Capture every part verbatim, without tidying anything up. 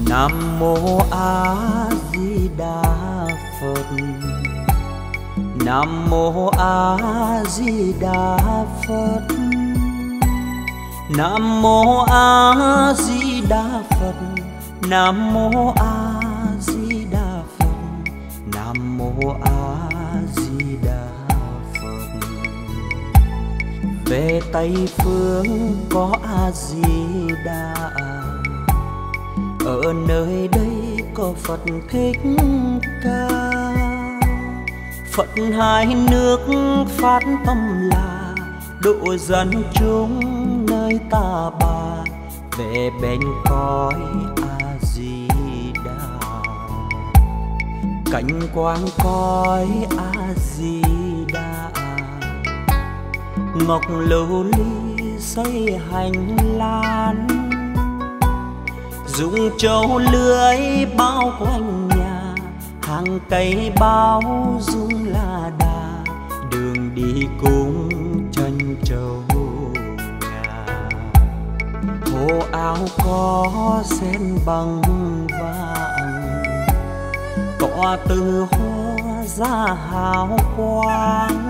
Nam mô A Di Đà Phật. Nam mô A Di Đà Phật. Nam mô A Di Đà Phật. Nam mô A Di Đà Phật. Nam mô A Di Đà Phật. Về Tây phương có A Di Đà, ở nơi đây có Phật Thích Ca. Phật hai nước phát tâm là độ dân chúng nơi ta bà về bên cõi A Di Đà. Cảnh quang cõi A Di Đà, ngọc lưu ly xây hành lang, dùng châu lưới bao quanh nhà, hàng cây bao dung la đà, đường đi cùng chân châu ngà. Hồ áo có sen bằng vàng, tỏa từ hoa ra hào quang,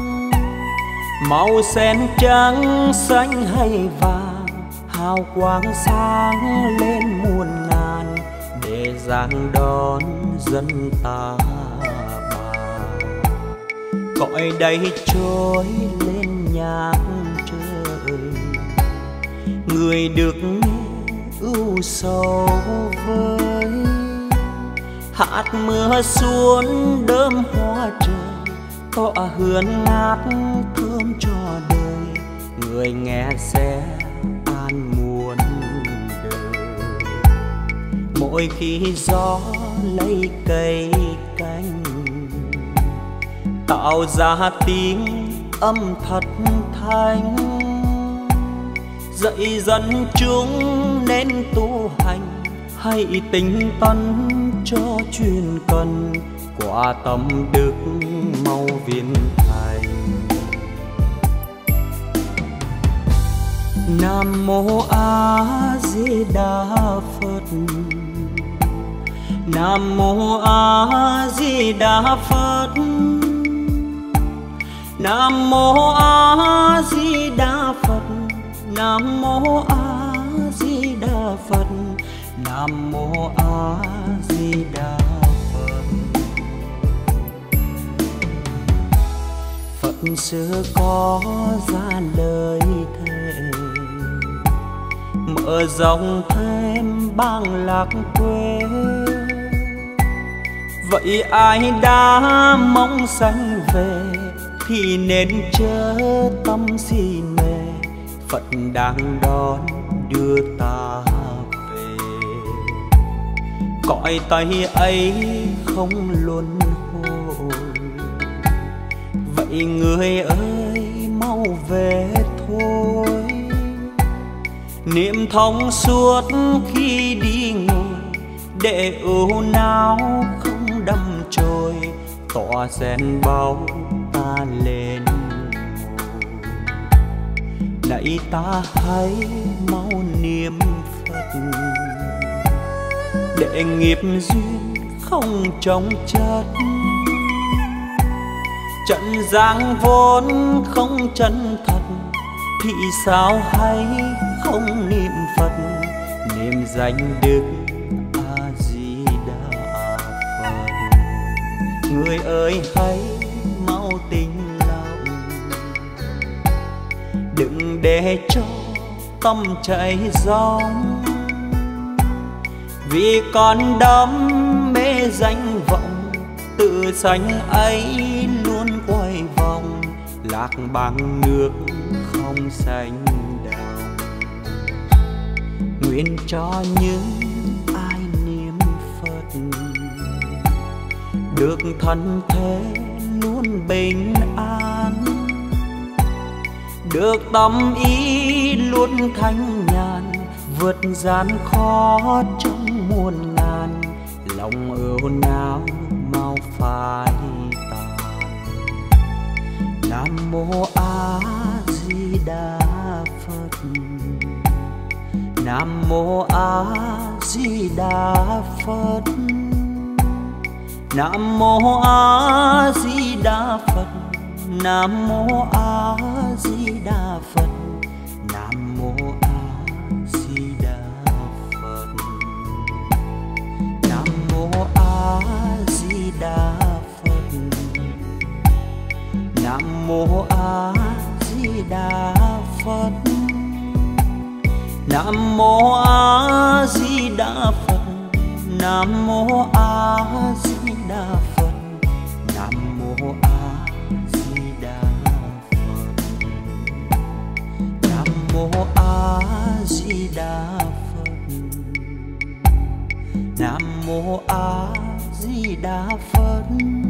màu sen trắng xanh hay vàng, hào quang sáng lên muôn ngàn để giang đón dân ta bà. Cõi đây trôi lên nhạc trời, người được nghe ưu sầu vơi. Hạt mưa xuống đơm hoa trời, tỏa hương ngát thơm cho đời, người nghe sẽ an muôn đời. Mỗi khi gió lấy cây cành, tạo ra tiếng âm thật thanh, dạy dân chúng nên tu hành, hãy tinh tấn cho chuyên cần, quả tâm đức mau viên thành. Nam mô A Di Đà Phật. Nam mô A Di Đà Phật. Nam mô A Di Đà Phật. Nam mô A Di Đà Phật. Nam mô A Di Đà Phật. Phật xưa có ra lời thề, mở rộng thêm bang lạc quê. Vậy ai đã mong sanh về thì nên chớ tâm si mê, Phật đang đón đưa ta về. Cõi Tây ấy không luân hồi, vậy người ơi mau về thôi. Niệm thông suốt khi đi ngồi, để ưu não không đâm trôi, tỏa sen bao ta lên ngồi. Này ta hãy mau niệm Phật, để nghiệp duyên không trồng chất. Trận giang vốn không chân thật, thì sao hay không niệm Phật, niệm danh Đức A Di Đà Phật. Người ơi hãy mau tỉnh lòng, đừng để cho tâm chạy rong, vì con đắm mê danh vọng, tự sanh ấy luôn quay vòng, lạc bằng nước không xanh đồng. Nguyện cho những ai niệm Phật được thân thế luôn bình an, được tâm ý luôn thanh nhàn, vượt gian khó trong muôn ngàn, lòng ưu não mau phai tàn. Nam mô A Di Đà Phật. Nam mô A Di Đà Phật. Nam mô A Di Đà Phật. Nam mô A Di Đà Phật. Nam mô A Di Đà Phật. Nam mô A Di Đà Phật. Nam mô A Di Đà Phật. Nam mô A Di Đà Phật. Nam mô A Di Đà Phật. Nam mô A Di Đà Phật. Nam mô A Di Đà Phật. Nam mô A Di Đà Phật.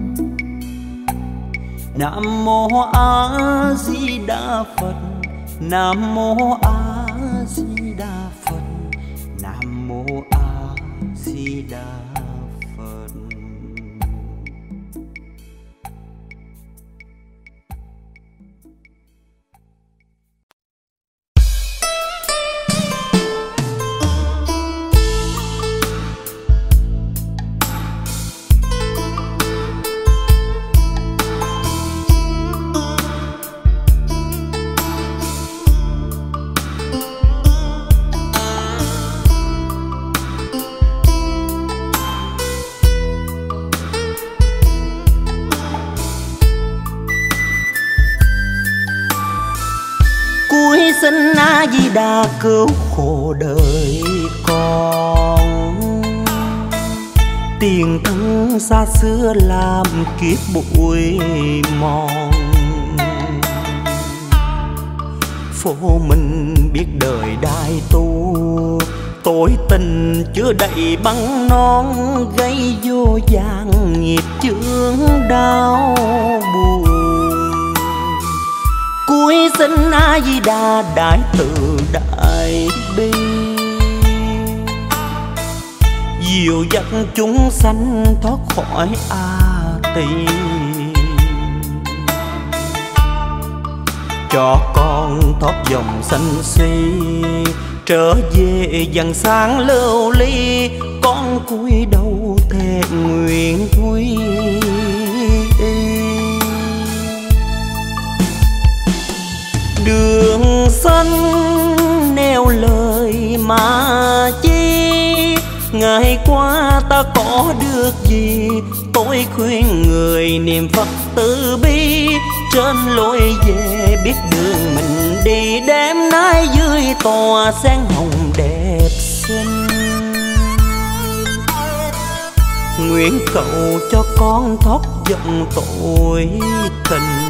Nam mô A Di Đà Phật. Nam mô A Di Đà Phật. Nam mô A Di Đà Phật. Xin A Di Đà cứu khổ đời con. Tiền thân xa xưa làm kiếp bụi mòn. Phố mình biết đời đại tu, tối tình chưa đầy băng non, gây vô vàn nghiệp chướng đau buồn. Cuối xin A Di Đà đại từ đại bi, dìu dắt chúng sanh thoát khỏi a tỳ. Cho con thoát dòng sanh si, trở về dần sáng lưu ly. Con cúi đầu thề nguyện quy đường xanh neo lời mà chi. Ngày qua ta có được gì, tôi khuyên người niệm Phật từ bi. Trên lối về biết đường mình đi, đêm nay dưới tòa sen hồng đẹp xinh. Nguyện cầu cho con thoát vọng tội tình,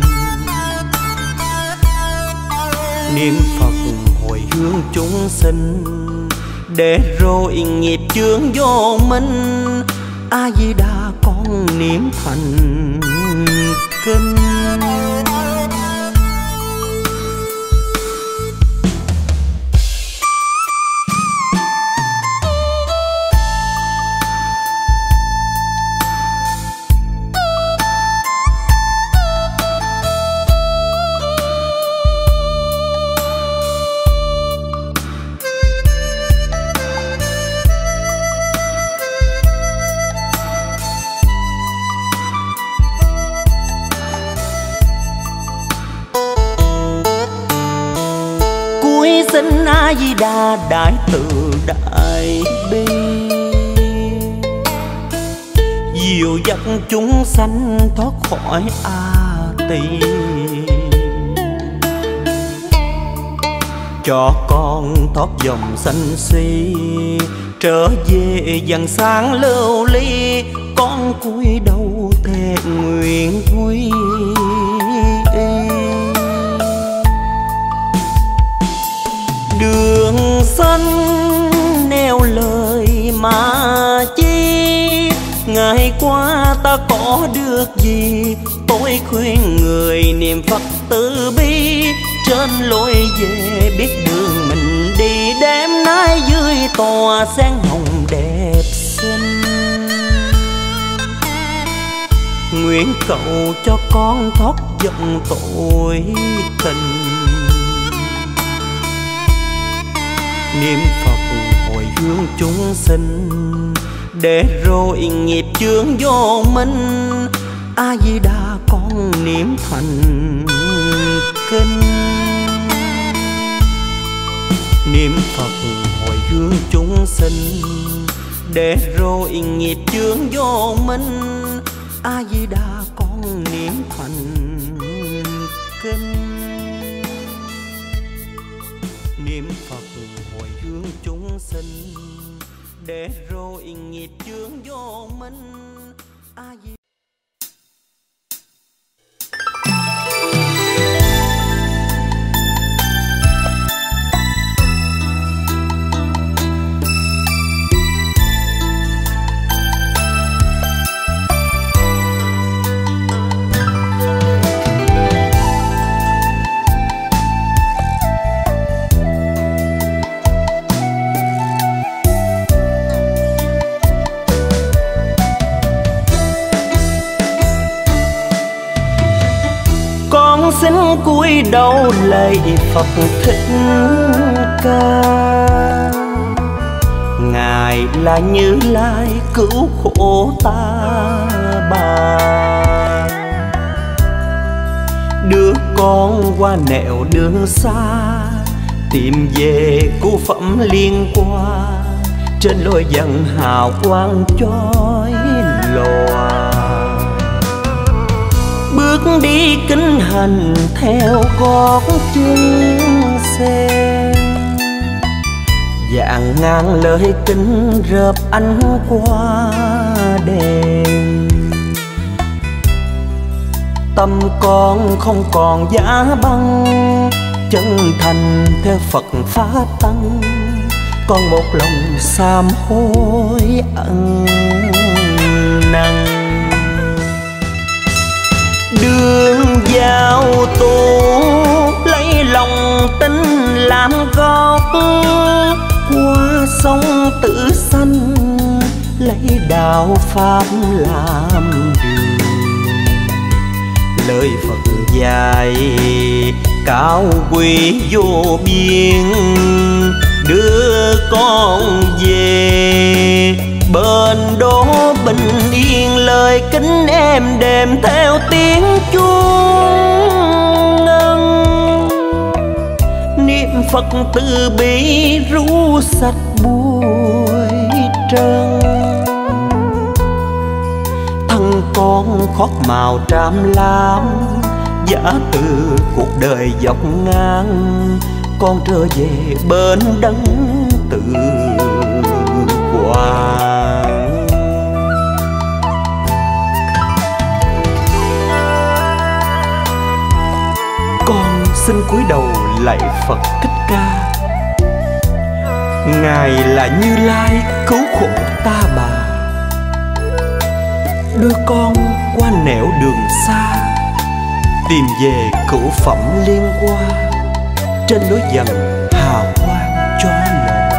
niệm Phật hồi hướng chúng sinh, để rồi nghiệp chướng vô minh. A Di Đà con niệm thành kinh. Xin A Di Đà đại từ đại bi, dìu dắt chúng sanh thoát khỏi a tỳ. Cho con thoát dòng sanh si, trở về dần sáng lưu ly. Con cúi đầu thề nguyện quy đường xanh neo lời mà chi. Ngày qua ta có được gì, tôi khuyên người niệm Phật từ bi. Trên lối về biết đường mình đi, đêm nay dưới tòa sen hồng đẹp xinh. Nguyện cầu cho con thoát vọng tội tình, niệm Phật hồi hướng chúng sinh, để rồi nghiệp chướng vô minh. A Di Đà con niệm thành kinh, niệm Phật hồi hướng chúng sinh, để rồi nghiệp chướng vô minh. A Di Đà con niệm thành kinh, niệm Phật hồi hướng chúng sinh, để rồi nghiệp chướng vô minh. A Di xin cúi đầu lạy Phật Thích Ca. Ngài là Như Lai cứu khổ ta bà, đứa con qua nẻo đường xa, tìm về cứu phẩm liên qua, trên lối dần hào quang chói lòa. Bước đi kinh hành theo gót chân sen, vạn ngàn lời kinh rợp ánh qua đèn. Tâm con không còn giá băng, chân thành theo Phật pháp tăng. Con một lòng sám hối ân năn, đường vào tu lấy lòng tin làm gót. Qua sông Tử Sanh lấy đạo pháp làm đường. Lời Phật dạy cao quý vô biên, đưa con về bên đó bình yên. Lời kính em đềm theo tiếng chuông ngân, niệm Phật từ bi rũ sạch bụi trần. Thân con khót màu tràm lam, giả từ cuộc đời dọc ngang. Con trở về bên đấng tự quang. Con xin cúi đầu lạy Phật Thích Ca. Ngài là Như Lai cứu khổ ta bà, đưa con qua nẻo đường xa, tìm về cửu phẩm liên qua, trên lối dần hào quang chói lòa.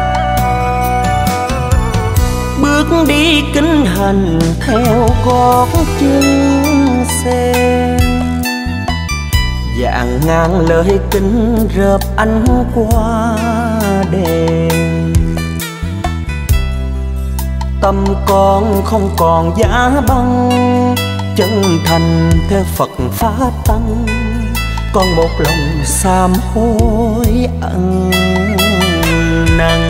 Bước đi kinh hành theo gót chân sen, vạn ngàn lời kinh rợp ánh qua đèn. Tâm con không còn giá băng, chân thành theo Phật pháp tăng. Con một lòng sám hối ân năn,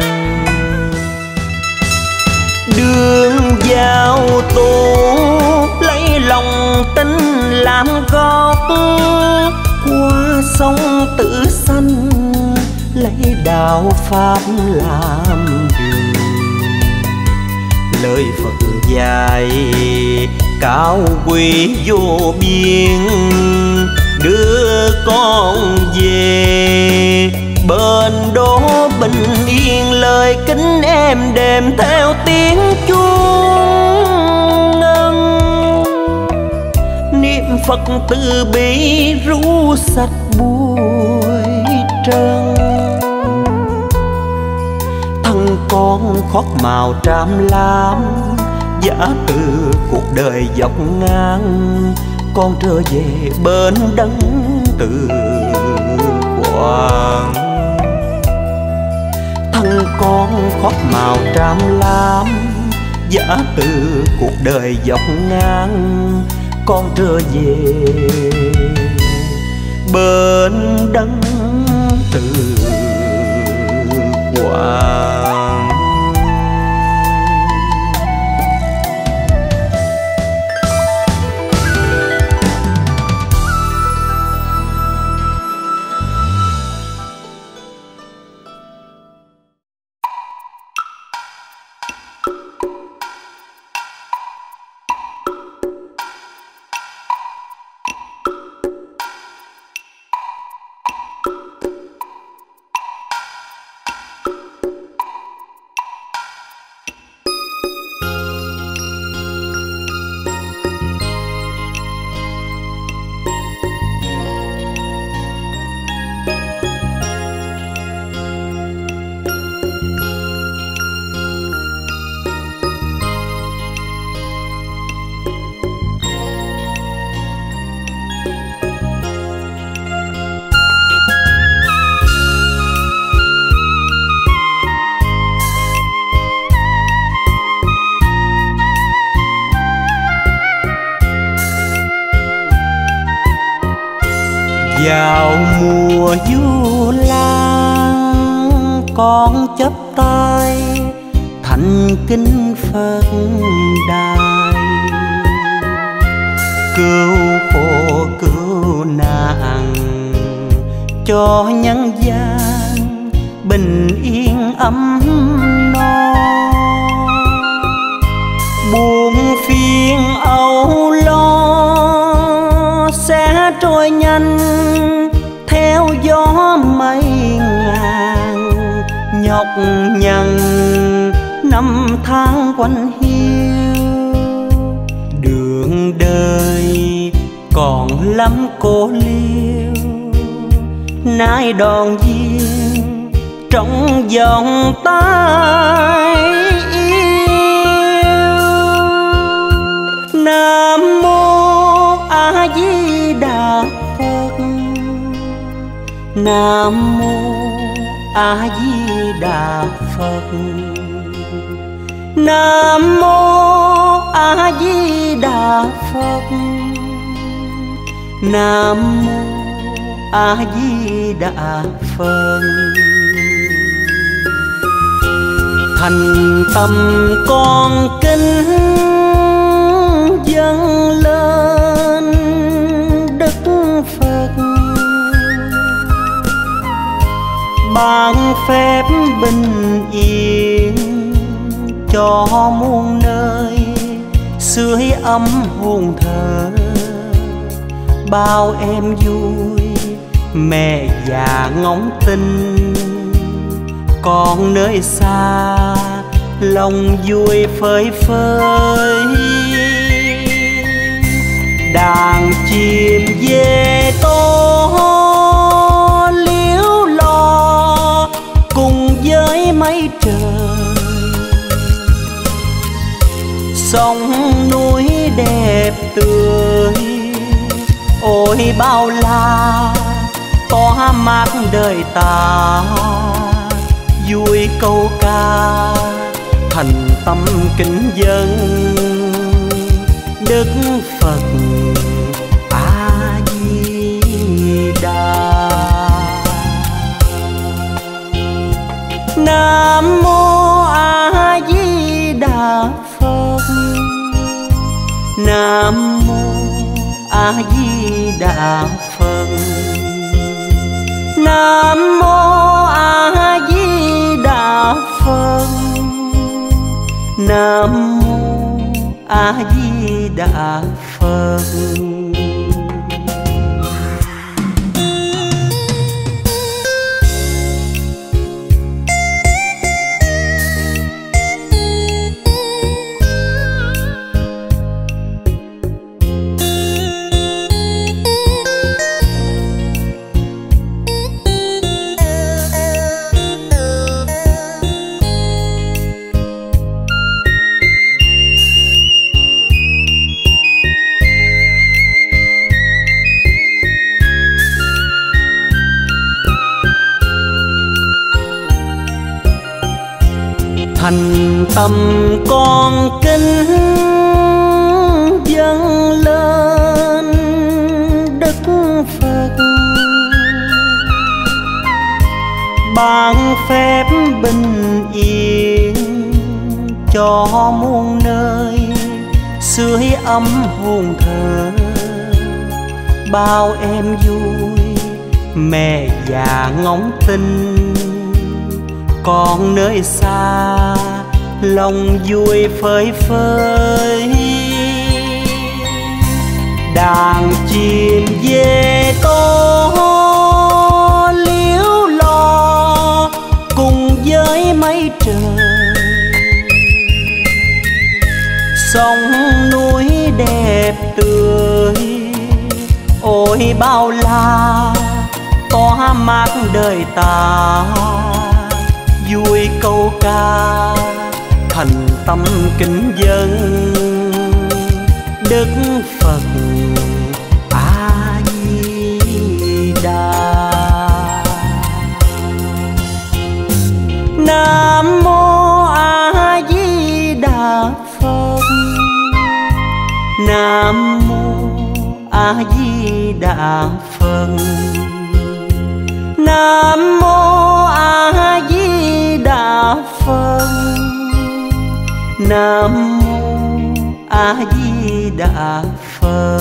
đường vào tu lấy lòng tin làm gót. Qua sông Tử Sanh lấy đạo pháp làm đường. Lời Phật dạy cao quý vô biên, đưa con về bên đó bình yên. Lời kính em đềm theo tiếng chuông ngân, niệm Phật từ bi rũ sạch bụi trần. Thân con khót màu tràm lam, giả từ cuộc đời dọc ngang. Con trở về bên đấng tự quang. thằng con khóc màu tràm lam, giả từ cuộc đời dọc ngang. Con trở về bên đấng Từ Quang. Vào mùa du lan, con chắp tay thành kính Phật đài, cứu khổ cứu nạn cho nhân gian bình yên ấm no. Buồn phiền âu lo sẽ trôi nhanh theo gió mây ngàn, nhọc nhằn năm tháng quanh hiu. Đường đời còn lắm cô liêu, nay đòn duyên trong vòng tay yêu. Nam mô A Di Đà Phật, Nam mô A Di Đà Phật, Nam mô A Di Đà Phật, Nam mô A Di Đà Phật. Thành tâm con kính dâng lên Đức Phật, ban phép bình yên cho muôn nơi, sưởi ấm hồn thờ bao em vui. Mẹ già ngóng tin con nơi xa, lòng vui phơi phới. Đàn chim về to liếu lo cùng với mây trời, sông núi đẹp tươi. Ôi bao la tỏa mát đời ta, vui câu ca thành tâm kính dân Đức Phật A Di Đà. Nam mô A Di Đà Phật, Nam mô A Di Đà Phật, Nam mô A Di Đà Phật, Nam mô A Di Đà Phật. tầm con kính dâng lên Đức Phật, ban phép bình yên cho muôn nơi, sưởi ấm hồn thờ bao em vui. Mẹ già ngóng tin con nơi xa, lòng vui phơi phới. Đàn chim về to liếu lo cùng với mây trời, sông núi đẹp tươi ôi bao la tỏa mát đời ta. Vui câu ca thành tâm kính dân Đức Phật A Di Đà. Nam mô A Di Đà Phật, Nam mô A Di Đà Phật, Nam mô A Di Đà Phật, Nam mô A Di Đà Phật.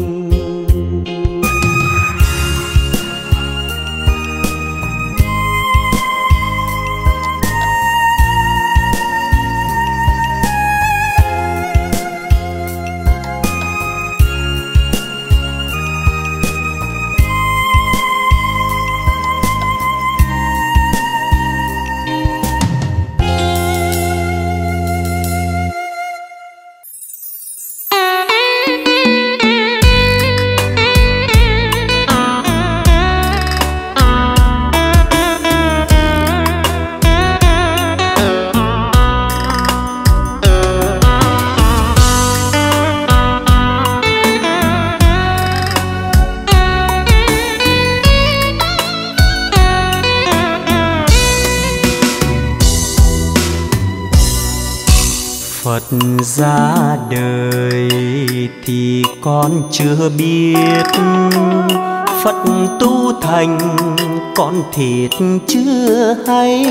Phật ra đời thì con chưa biết, Phật tu thành con thiệt chưa hay.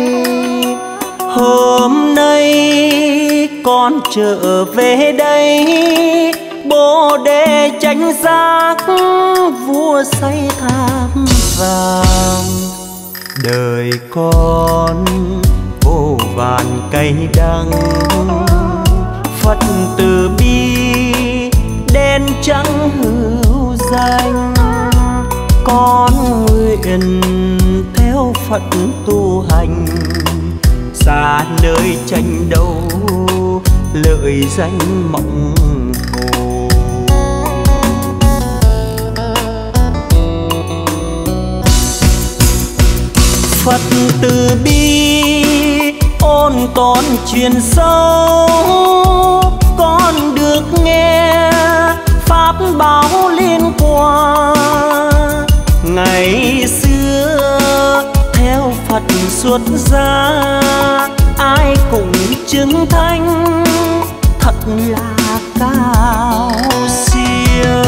Hôm nay con trở về đây, Bồ Đề chánh giác vua xây tháp vàng. Đời con vô vàn cây đắng, Phật từ bi đen trắng hữu danh. Con nguyện theo Phật tu hành, xa nơi tranh đấu lợi danh mộng hồ. Phật từ bi ôn con truyền sâu, con được nghe pháp báo liên qua. Ngày xưa theo Phật xuất gia, ai cũng chứng thánh thật là cao siêu.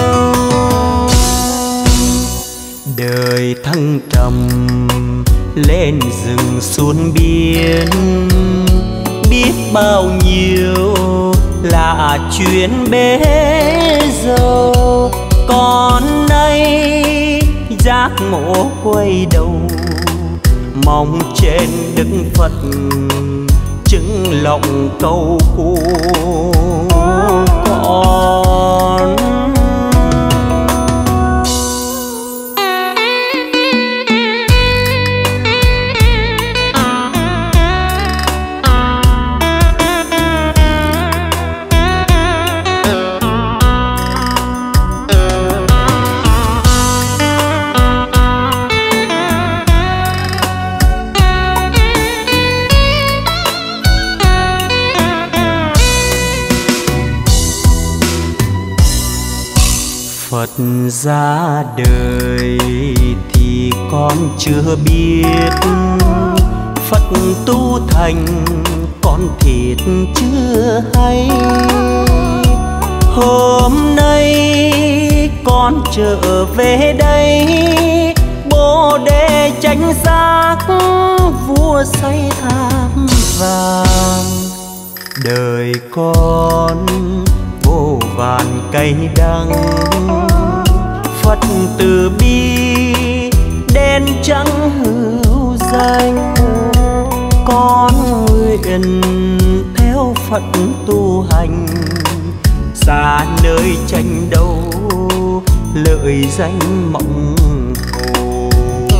Đời thăng trầm lên rừng xuống biển, biết bao nhiêu là chuyện bế dâu. Còn nay giác ngộ quay đầu, mong trên Đức Phật chứng lòng câu của con. Phật ra đời thì con chưa biết, Phật tu thành con thiệt chưa hay. Hôm nay con trở về đây, bồ đề tranh giác vua say tháp vàng. Đời con vô vàn cay đắng, Phật từ bi đen trắng hữu danh. Con nguyện theo Phật tu hành, xa nơi tranh đấu lợi danh mộng hồ.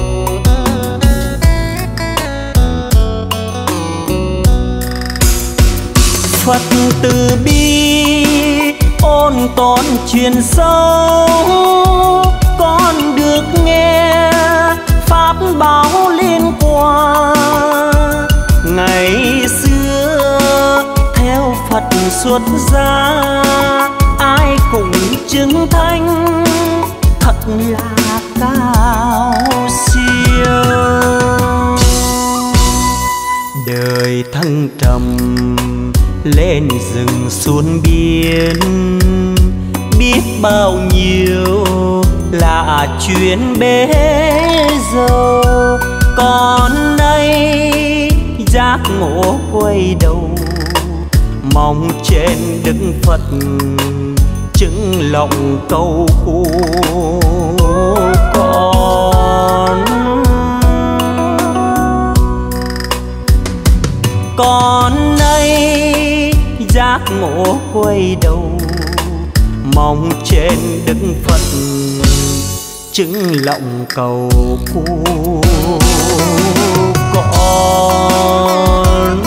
Phật từ bi ôn tồn truyền sâu, con được nghe pháp báo liên qua. Ngày xưa theo Phật xuất gia, ai cũng chứng thánh thật là cao siêu. Đời thăng trầm lên rừng xuống biển, biết bao nhiêu là chuyện bế dâu. Con nay giác ngộ quay đầu, mong trên Đức Phật chứng lòng câu khổ con. Con nay giác ngộ quay đầu, mong trên Đức Phật chứng lòng cầu phú con.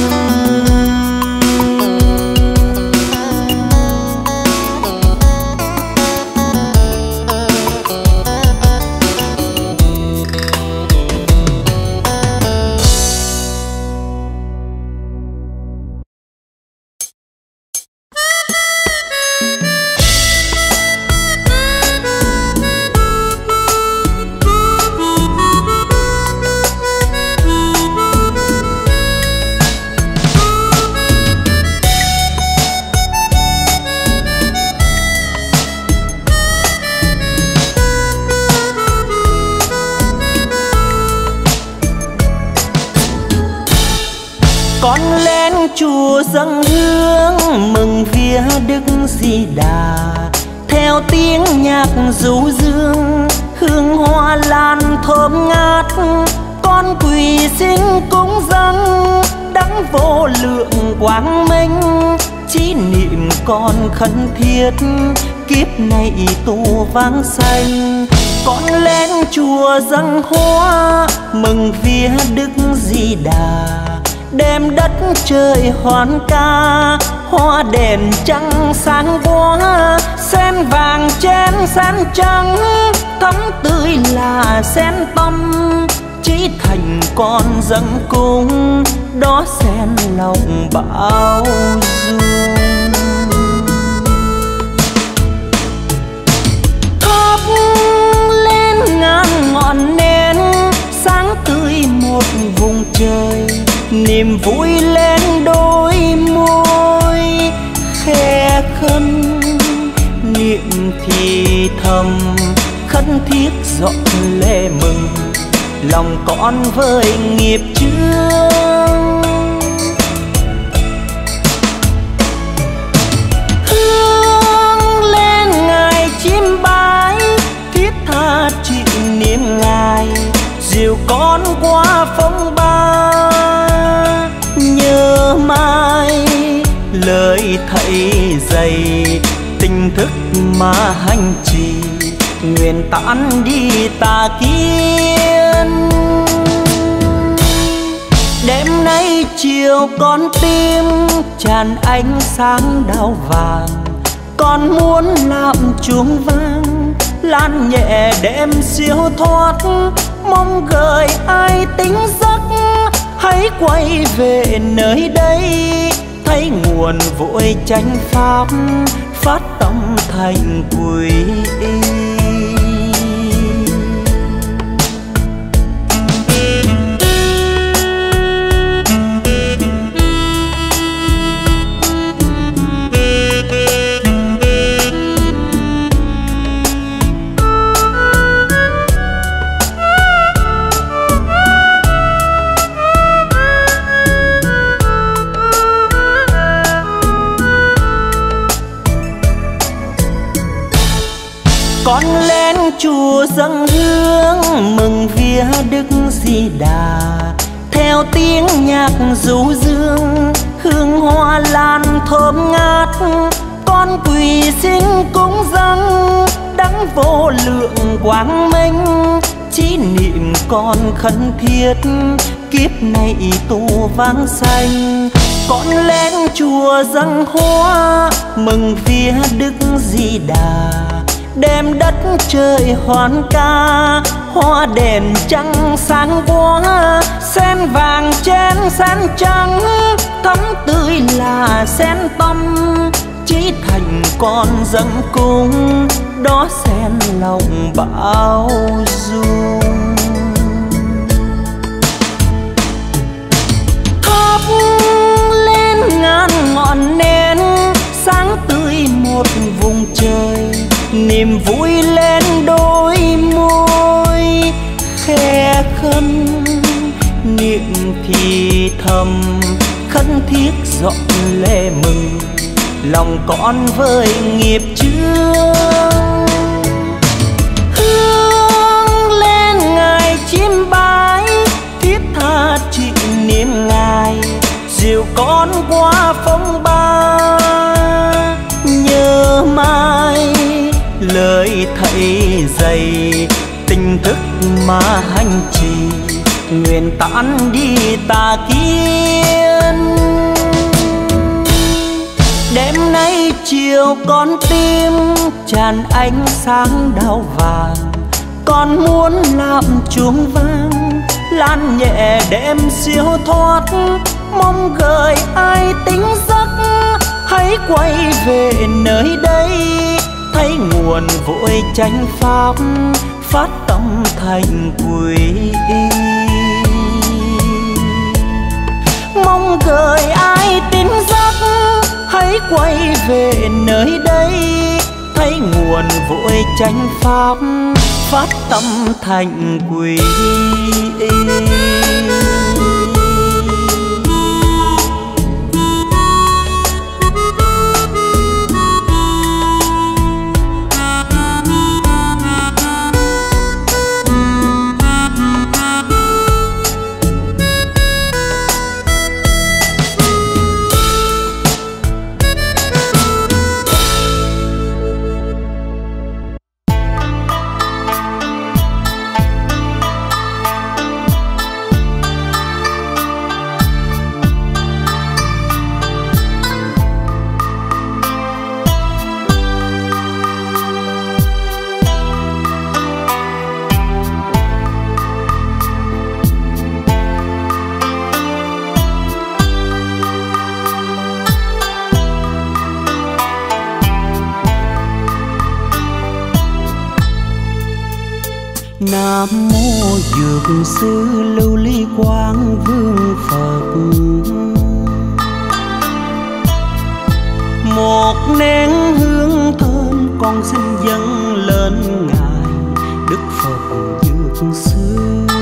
Chùa dâng hương mừng vía Đức Di Đà, theo tiếng nhạc du dương hương hoa lan thơm ngát. Con quỳ xin cúng dâng đấng vô lượng quang minh, chỉ niệm con khấn thiết kiếp này tu vang sanh. Con lên chùa dâng hoa mừng vía Đức Di Đà, đêm đất trời hoan ca, hoa đèn trăng sáng quá. Sen vàng chén sen trắng, thắm tươi là sen tâm, chỉ thành con dâng cung đó sen lòng bao dung. Thắp lên ngàn ngọn nến sáng tươi một vùng trời, niềm vui lên đôi môi khe khấn. Niệm thì thầm khấn thiết dọn lệ mừng, lòng con với nghiệp chướng. Hương lên ngài chim bái, thiết tha chịu niệm ngài, dìu con qua phong ba. Nhớ mãi lời thầy dạy, tình thức mà hành trì, nguyện tản đi tà kiến. Đêm nay chiều con tim tràn ánh sáng đào vàng, con muốn làm chuông vang lan nhẹ đêm siêu thoát. Mong gợi ai tính giấc hãy quay về nơi đây, thấy nguồn vội chánh pháp phát tâm thành quý y. Con lên chùa dâng hương mừng vía Đức Di Đà, theo tiếng nhạc du dương hương hoa lan thơm ngát. Con quỳ xin cúng dâng đấng vô lượng quang minh, chỉ niệm con khấn thiết kiếp này tu vãng sanh. Con lên chùa dâng hoa mừng vía Đức Di Đà, đem đất trời hoan ca, hoa đèn trăng sáng quá. Sen vàng trên sen trắng thắm tươi là sen tâm, chỉ thành con dâng cung đó sen lòng bao dung. Thắp lên ngàn ngọn nến sáng tươi một vùng trời, niềm vui lên đôi môi khe khấn, niệm thì thầm khấn thiết dọn lệ mừng lòng con với nghiệp chướng. Hương lên ngài chim bái thiết tha trị niệm ngài, dìu con qua phong ba nhớ mãi lời thầy dạy. Tình thức mà hành trì nguyện tán đi tà kiến. Đêm nay chiều con tim tràn ánh sáng đào vàng, con muốn làm chuông vang lan nhẹ đêm siêu thoát. Mong gợi ai tỉnh giấc hãy quay về nơi đây, thấy nguồn vội chánh pháp phát tâm thành quy y. Mong gợi ai tỉnh giấc hãy quay về nơi đây, thấy nguồn vội chánh pháp phát tâm thành quy y. Nam mô Dược Sư Lưu Ly Quang Vương Phật, một nén hương thơm con xin dâng lên ngài Đức Phật Dược Sư.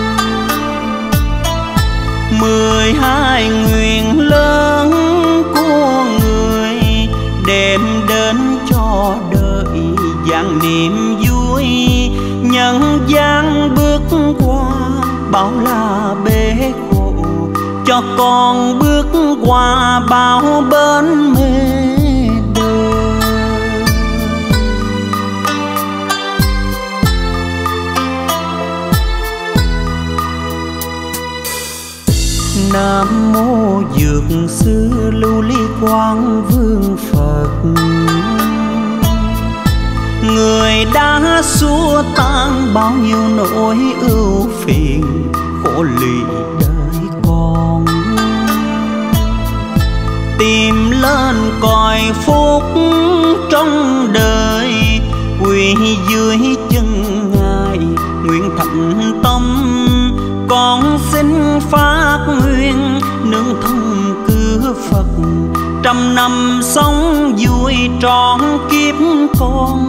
Mười hai nguyện lớn của người đem đến cho đời dạng niềm vui, nhân gian bước qua bao la bể khổ, cho con bước qua bao bến mê đời. Nam mô Dược Sư Lưu Ly Quang Vương Phật, người đã xua tan bao nhiêu nỗi ưu phiền khổ lụy đời con, tìm lên cõi phúc trong đời quỳ dưới chân ngài nguyện thành tâm. Con xin phát nguyện nương thân cứu Phật, trăm năm sống vui trọn kiếp con.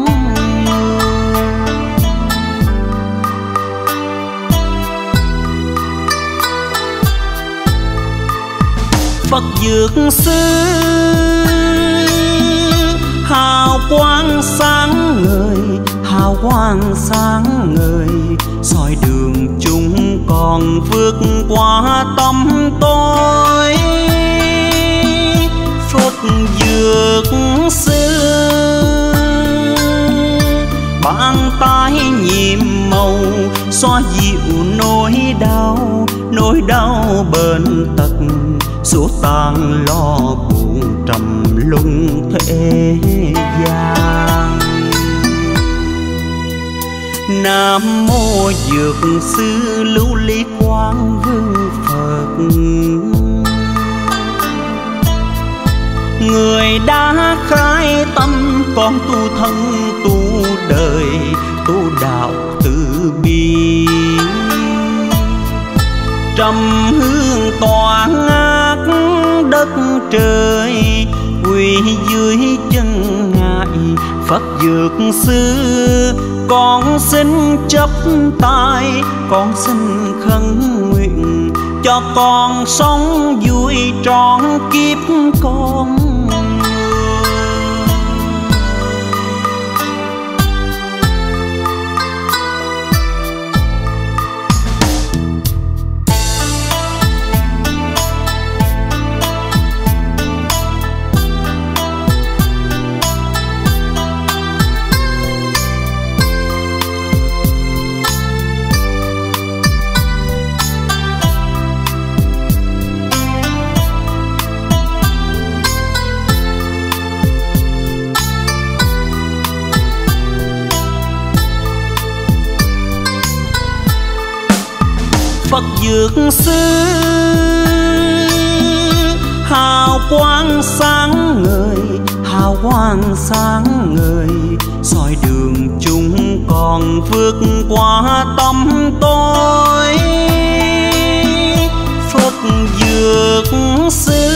Phật Dược Sư hào quang sáng ngời, hào hào quang sáng ngời soi đường chúng còn vượt qua tăm tối. Phật dược sư bàn tay nhiệm màu xoa dịu nỗi đau, nỗi đau bệnh tật xua tan lo buồn trầm luân thế gian. Nam mô dược sư Lưu Ly Quang Vương Phật, người đã khai tâm con tu thân tu đời tu đạo từ bi. Trầm hương tỏa ngát đất trời quỳ dưới chân ngài Phật dược sư. Con xin chấp tay, con xin khấn nguyện cho con sống vui trọn kiếp con. Phật dược sư hào quang sáng ngời, hào quang sáng ngời soi đường chúng còn vượt qua tăm tối. Phật dược sư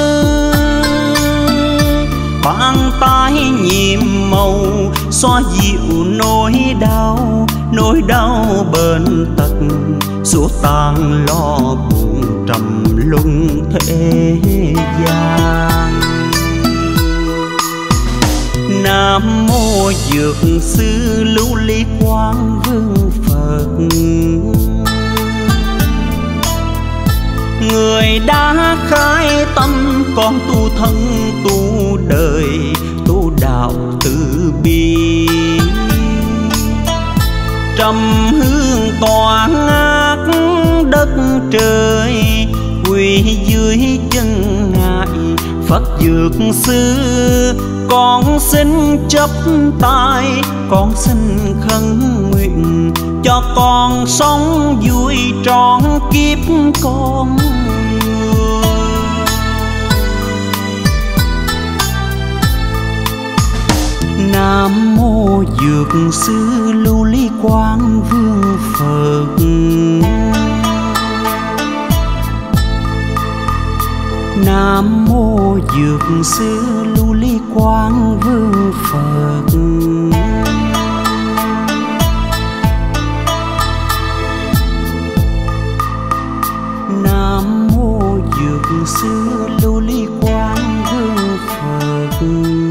bàn tay nhiệm màu xoa dịu nỗi đau, nỗi đau bệnh tật xua tan lo buồn trầm luân thế gian. Nam mô dược sư Lưu Ly Quang Vương Phật, người đã khai tâm con tu thân tu đời tu đạo từ bi. Trầm hương tỏa ngát đất trời quỳ dưới chân ngài Phật dược sư. Con xin chấp tay, con xin khấn nguyện cho con sống vui trọn kiếp con. Nam mô dược sư Lưu Ly Quang Vương Phật, Nam mô dược sư Lưu Ly Quang Vương Phật. Nam mô dược sư Lưu Ly Quang Vương Phật.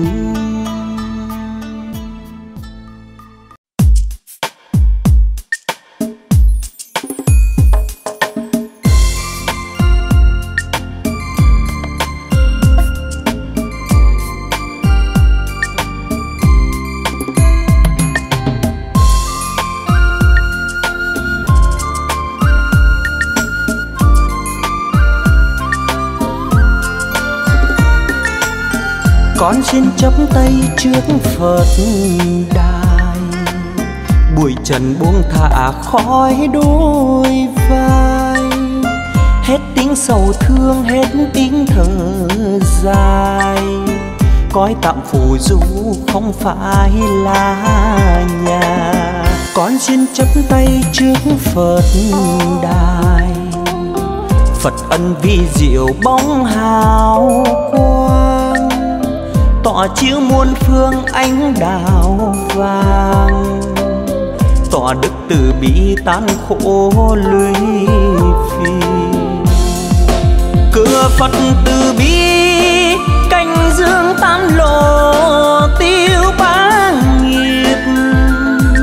Con xin chắp tay trước Phật đài, bụi trần buông thả khói đôi vai. Hết tiếng sầu thương, hết tiếng thở dài, cõi tạm phù du không phải là nhà. Con xin chắp tay trước Phật đài, Phật ân vi diệu bóng hào quang, tọa chiếu muôn phương ánh đào vàng, tọa đức từ bi tan khổ lụy phiền. Cửa Phật từ bi canh dương tam lộ tiêu bá nghiệp,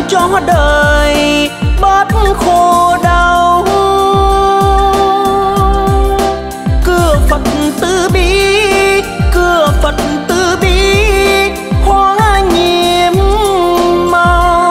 cho đời bớt khổ đau. Cửa Phật từ bi, cửa Phật từ bi hóa nhiệm màu.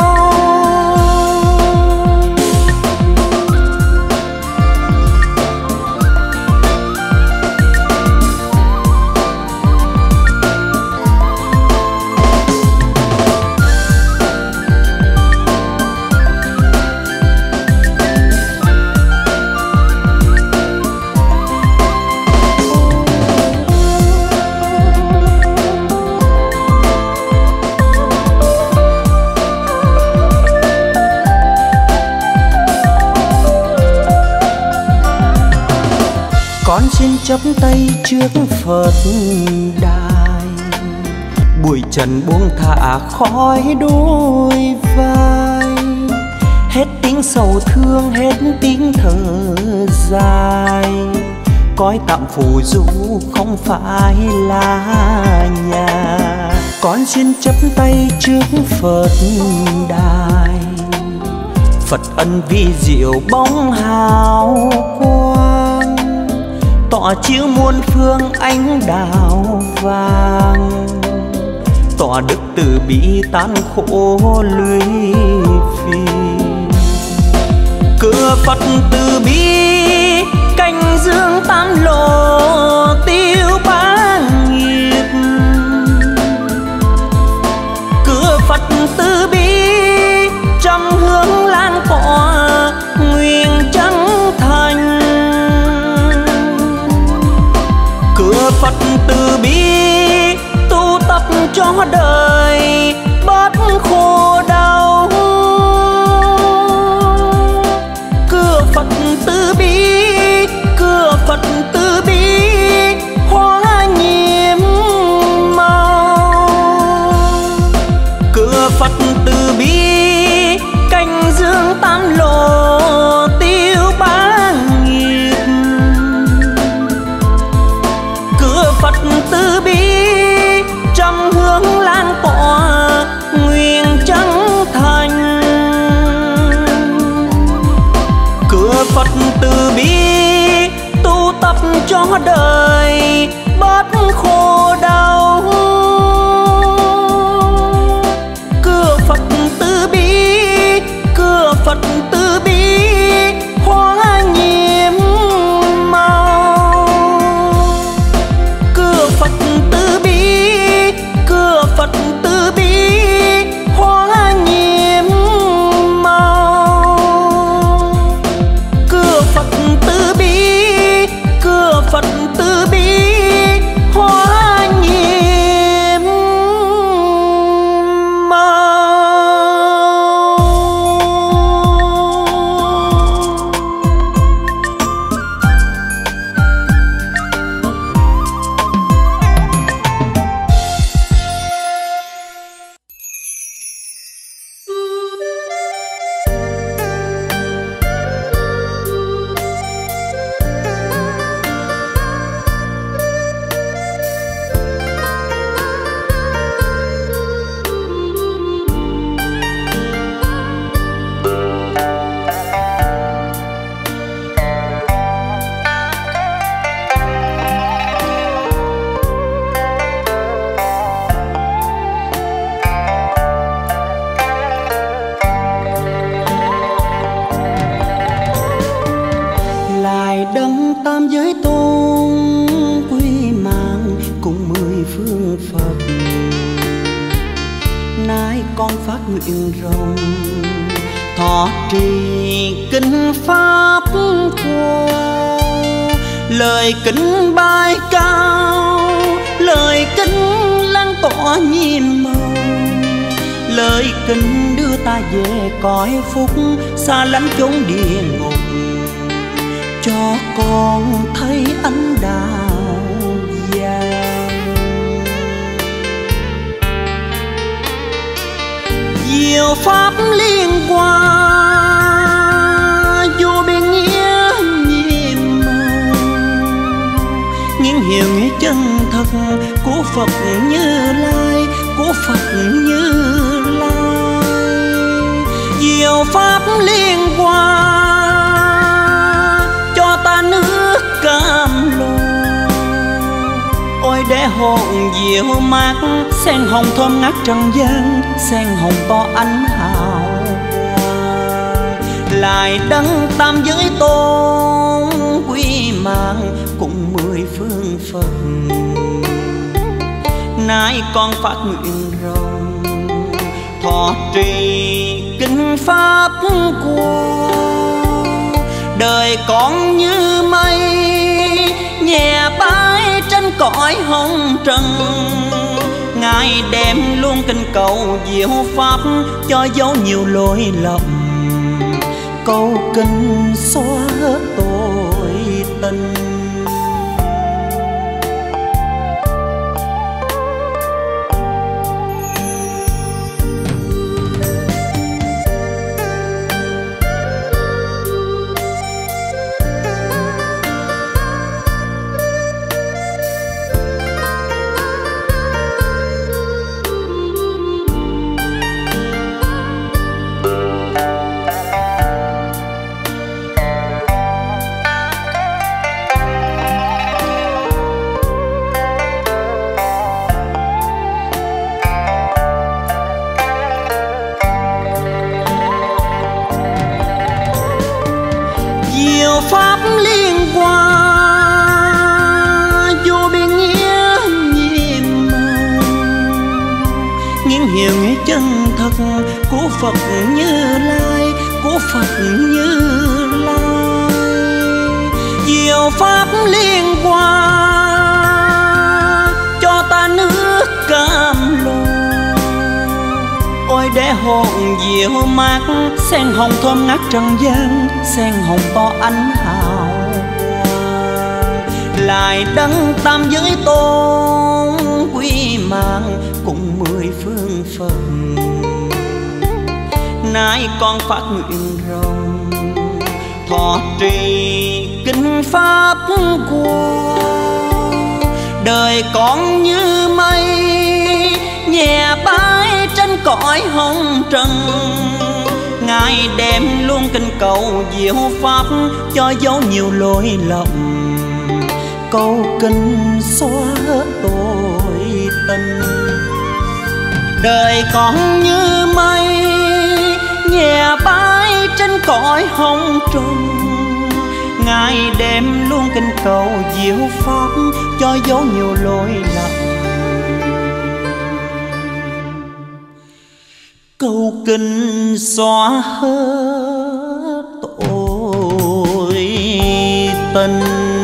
Con xin chắp tay trước Phật đài, bụi trần buông thả khói đôi vai. Hết tiếng sầu thương, hết tiếng thở dài, cõi tạm phù du không phải là nhà. Con xin chắp tay trước Phật đài, Phật ân vi diệu bóng hào quang, tọa chiếu muôn phương ánh đào vàng, tọa đức từ bi tan khổ lụy phiền. Cửa Phật từ bi canh dương tam lộ tiêu bá nghiệp. Cửa Phật từ bi trăm hướng lan tỏa nguyện chân thành. Cửa Phật từ bi tu tập cho đời bớt khổ đau. Cửa Phật từ bi, cửa Phật từ bi hóa nhiệm màu. Cửa Phật từ bi canh dương tam lộ tiêu bá nghiệp. Cửa Phật từ bi trăm hướng lan tỏa nguyện chân thành. Cửa Phật từ bi tu tập cho đời bớt khổ đau. Cửa Phật từ bi, cửa Phật từ bi hóa nhiệm màu. Cửa Phật từ bi, cửa Phật từ bi hóa nhiệm màu. Cửa Phật từ bi, cửa Phật từ bi hóa nhiệm màu. Đấng tam giới tôn quy mạng cùng mười phương Phật, nay con phát nguyện rộng thọ trì kinh pháp qua. Lời kính bay cao, lời kính lan tỏa nhiệm màu, lời kính đưa ta về cõi phúc xa lánh chốn địa ngục, cho con thấy ánh đạo vàng. Diệu pháp liên hoa vô biên nghĩa nhiệm màu, những hiểu nghĩa chân thật của Phật Như Lai, của Phật Như Lai. pháp liên hoa cho ta nước cam lồ. Ôi để hồn diệu mát sen hồng thơm ngát trần gian, sen hồng to ánh hào lại đấng tam giới tôn quy mạng cùng mười phương Phật. Nay con phát nguyện rồng thọ trì kinh pháp của đời con như mây nhẹ bái trên cõi hồng trần. Ngài đem luôn kinh cầu diệu pháp cho dấu nhiều lỗi lầm, câu kinh xóa tội tình. Pháp liên hoa vô biên nghĩa nhiệm màu, nghiêng hiểu nghĩa chân thật của Phật Như Lai, của Phật Như Lai. Diệu pháp liên hoa cho ta nước cam lồ. Ôi để hồn diệu mát sen hồng thơm ngát trần gian, sen hồng to ánh hào lại đấng tam giới tôn quy mạng cùng mười phương Phật. Nay con phát nguyện rồng thọ trì kinh pháp của đời con như mây nhẹ bái trên cõi hồng trần. Ngài đem luôn kinh cầu diệu pháp cho dấu nhiều lỗi lầm, câu kinh xóa tội tình. Đời con như mây nhẹ bái trên cõi hồng trần. Ngài đem luôn kinh cầu diệu pháp cho dấu nhiều lỗi lầm, câu kinh xóa hết tội tình.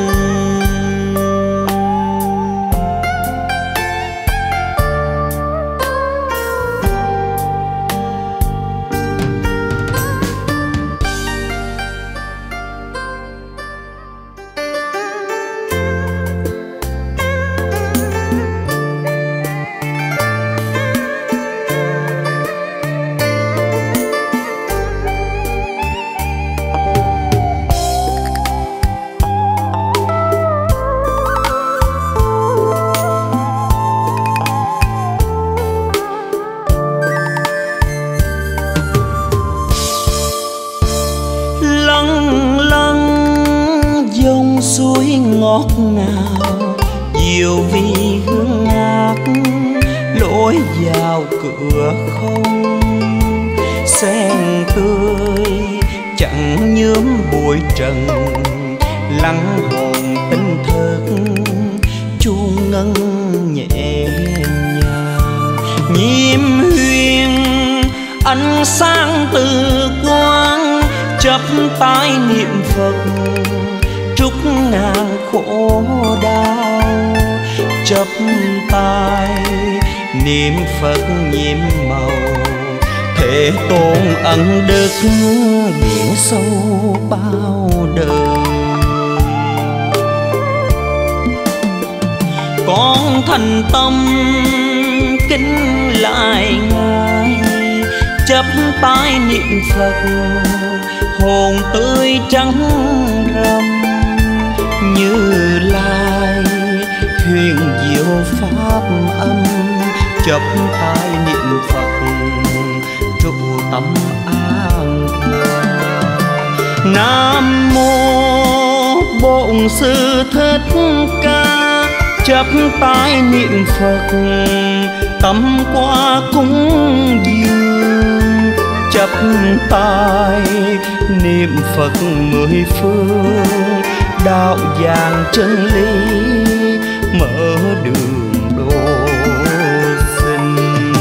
Suối ngọt ngào diệu vi hương ngát lối vào cửa không. Sen tươi chẳng nhuốm bụi trần lắng hồn tinh thức chuông ngân nhẹ nhàng. Nhiễm huyền ánh sáng từ quang chắp tay niệm Phật trút ngàn khổ đau. Chắp tay niệm Phật nhiệm màu Thế Tôn ân đức biển sâu bao đời. Con thành tâm kính lại Ngài chắp tay niệm Phật hồn tươi trắng râm. Như Lai huyền diệu pháp âm chắp tay niệm Phật trụ tâm an Nam mô Bổn Sư Thích Ca, chắp tay niệm Phật tâm qua cúng dường, chắp tay niệm Phật mười phương, đạo giảng chân lý mở đường độ sinh.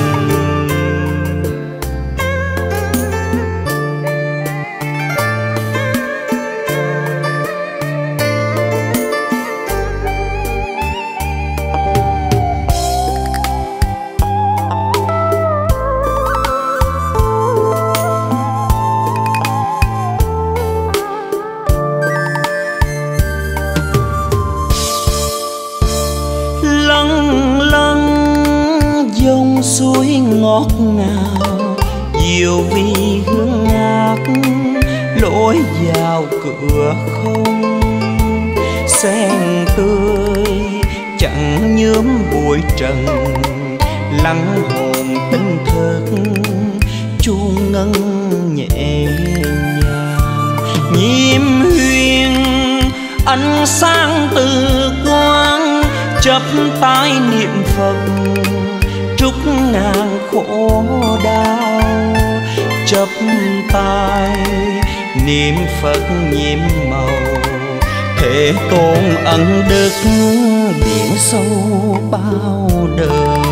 Suối ngọt ngào diệu vi hương ngát, lối vào cửa không sen tươi chẳng nhuốm bụi trần, lắng hồn tinh thức chuông ngân nhẹ nhàng. Nhiễm huyền ánh sáng từ quang, chắp tay niệm Phật trút ngàn khổ đau, chắp tay niệm Phật nhiệm màu, Thế Tôn ân đức biển sâu bao đời.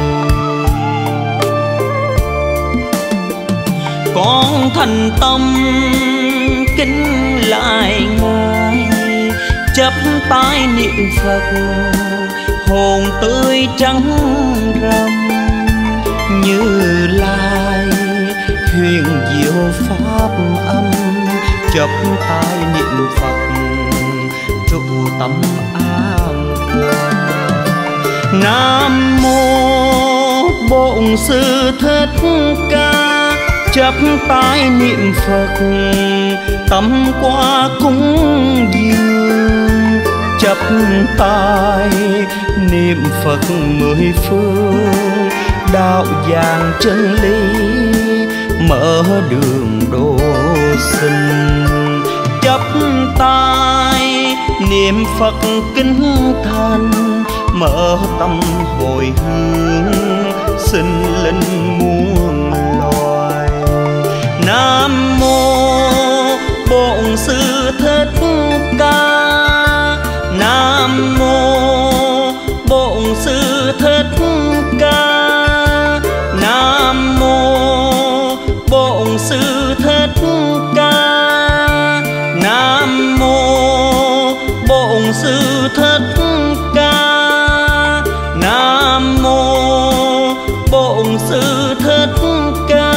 Con thành tâm kính lại Ngài, chắp tay niệm Phật hồn tươi trắng râm. Như Lai huyền diệu pháp âm, chắp tay niệm Phật trụ tâm an hòa. Nam mô Bổn Sư Thích Ca, chắp tay niệm Phật tâm qua cúng dường, chắp tay niệm Phật mười phương, đạo giảng chân lý mở đường độ sinh. Chắp tay niệm Phật kính thành, mở tâm hồi hướng sinh linh muôn loài. Nam mô Bổn Sư Thích Ca, Nam mô Bổn Sư Thích Ca, Nam mô Bổn Sư Thích Ca, Nam mô Bổn Sư Thích Ca, Nam mô Bổn Sư Thích Ca,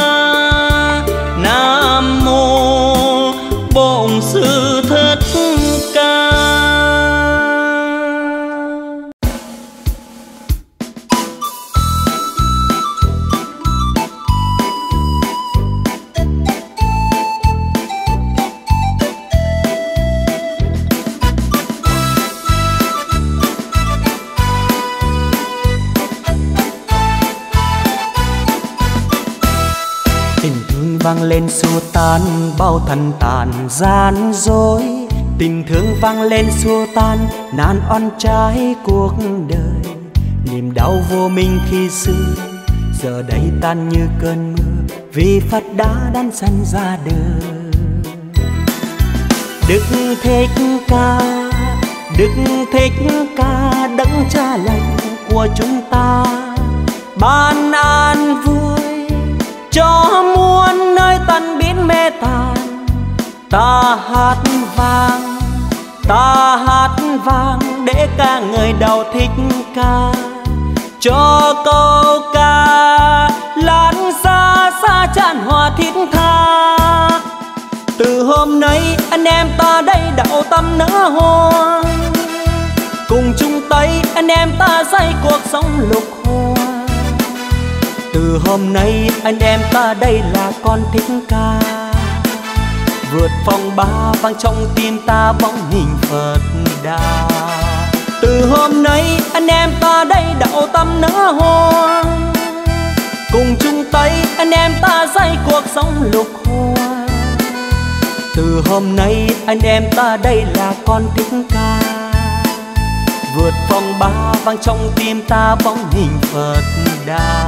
Nam mô Bổn Sư Thích Ca. Vang lên xua tan bao thần tàn gian dối, tình thương vang lên xua tan nan oan trái cuộc đời. Niềm đau vô minh khi xưa giờ đây tan như cơn mưa, vì Phật đã đan sanh ra đời. Đức Thích Ca, Đức Thích Ca đấng cha lành của chúng ta, ban an vui cho muôn nơi tan biến mê tàn. Ta hát vang, ta hát vang để ca người đầu Thích Ca, cho câu ca lan xa xa tràn hòa thiết tha. Từ hôm nay anh em ta đây đạo tâm nở hoa, cùng chung tay anh em ta xây cuộc sống lục hoa. Từ hôm nay anh em ta đây là con Thích Ca, vượt phong ba vang trong tim ta bóng hình Phật Đà. Từ hôm nay anh em ta đây đạo tâm nở hoa, cùng chung tay anh em ta xây cuộc sống lục hoa. Từ Từ hôm nay anh em ta đây là con thích ca, vượt phong ba vang trong tim ta bóng hình Phật Đà.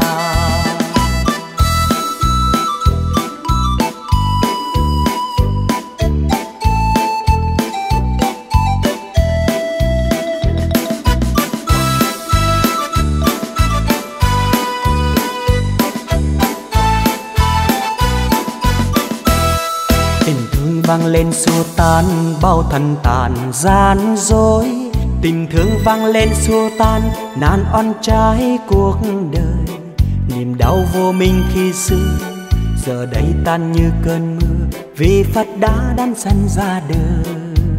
Vang lên xua tan bao thần tàn gian dối, tình thương vang lên xua tan nan oan trái cuộc đời. Niềm đau vô minh khi xưa giờ đây tan như cơn mưa, vì Phật đã đan sanh ra đời.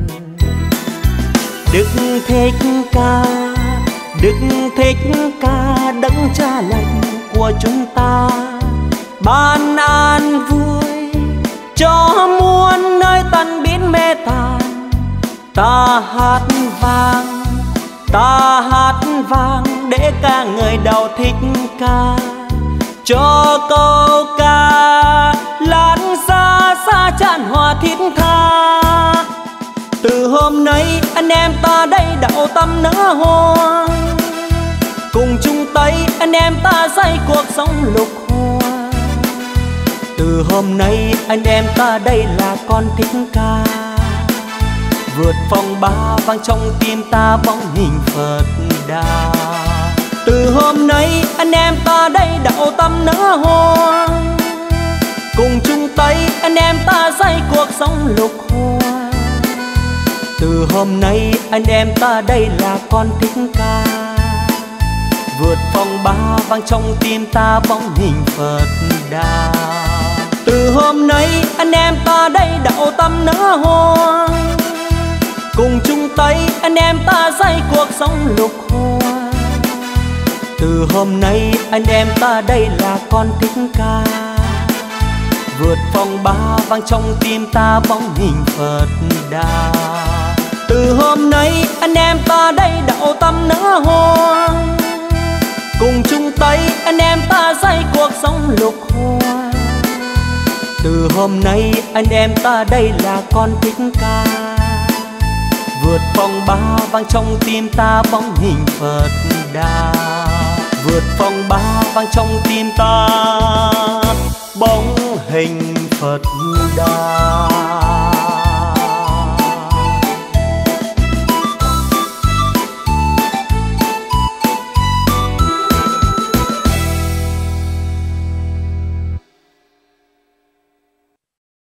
Đức Thích Ca, Đức Thích Ca đấng cha lành của chúng ta, ban an vui cho muôn nơi tan biến mê tàn. Ta hát vang, ta hát vang để ca người đầu Thích Ca, cho câu ca lan xa xa tràn hòa thiết tha. Từ hôm nay anh em ta đây đạo tâm nở hoa, cùng chung tay anh em ta xây cuộc sống lục hoa. Từ hôm nay anh em ta đây là con Thích Ca, vượt phong ba vang trong tim ta bóng hình Phật Đà. Từ hôm nay anh em ta đây đạo tâm nở hoa, cùng chung tay anh em ta xây cuộc sống lục hoa. Từ hôm nay anh em ta đây là con Thích Ca, vượt phong ba vang trong tim ta bóng hình Phật Đà. Từ hôm nay anh em ta đây đạo tâm nở hoa, cùng chung tay anh em ta xây cuộc sống lục hoa. Từ hôm nay anh em ta đây là con Thích Ca, vượt phong ba vang trong tim ta bóng hình Phật Đà. Từ hôm nay anh em ta đây đạo tâm nở hoa, cùng chung tay anh em ta xây cuộc sống lục hoa. Từ hôm nay anh em ta đây là con Thích Ca, vượt phong ba vang trong tim ta bóng hình Phật Đà. Vượt phong ba vang trong tim ta bóng hình Phật Đà.